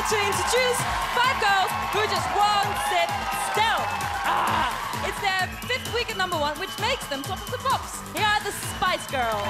like to introduce 5 girls who just won't sit still. It's their 5th week at #1, which makes them top of the pops. Here are the Spice Girls.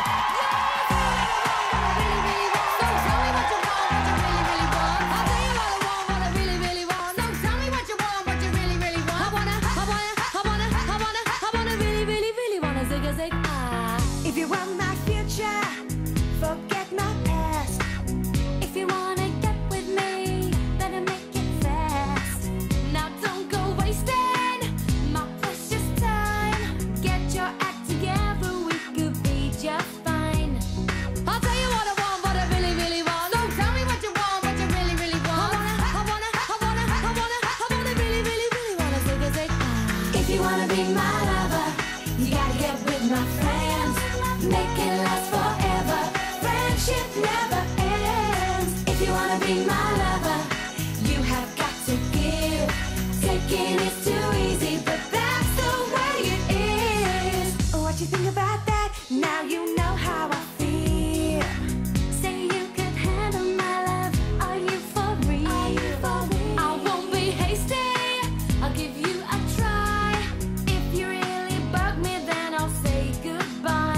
If you want my future, forget my past. If you wanna get with me, better make it fast. Now don't go wasting my precious time. Get your act together, we could be just fine. I'll tell you what I want, what I really, really want. So tell me what you want, what you really, really want. I wanna really, really, really wanna zig. If you wanna be my lover, you gotta get with my friends. Make it last forever. Friendship never ends. If you wanna be my lover, you have got to give. Taking is too easy, but that's the way it is. What you think about that? Now you know how I feel. Say you can handle my love. Are you for real? I won't be hasty. I'll give you a try. If you really bug me, then I'll say goodbye.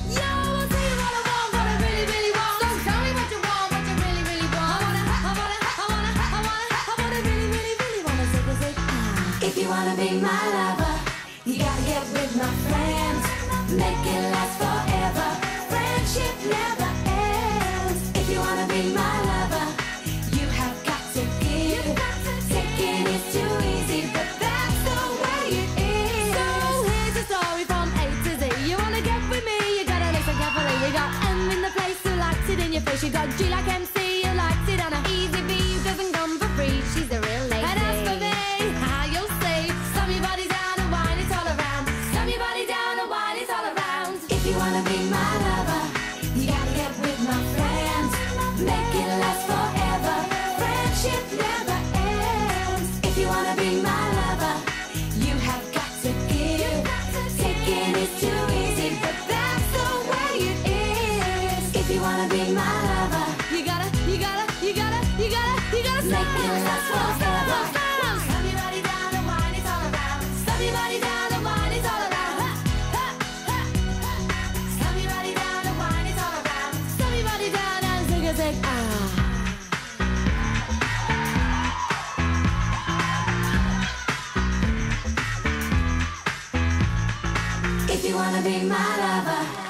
If you wanna be my lover, you gotta get with my friends. Make it last forever. Friendship never ends. If you wanna be my lover, you have got to give. Taking is too easy, but that's the way it is. So here's a story from A to Z. You wanna get with me, you gotta listen carefully. You got M in the place who likes it in your face. You got G like MC, who likes it on a easy B who doesn't come for free. She's a real lady. And as for me, if you wanna be my lover, you gotta get with my friends. Make it last forever. Friendship never ends. If you wanna be my lover, you have got to give. Taking is too easy, but that's the way it is. If you wanna be my lover, you gotta make it last forever. Stop your body down and wine, it's all around. Stop your body down and wine, it's all around. If you wanna be my lover,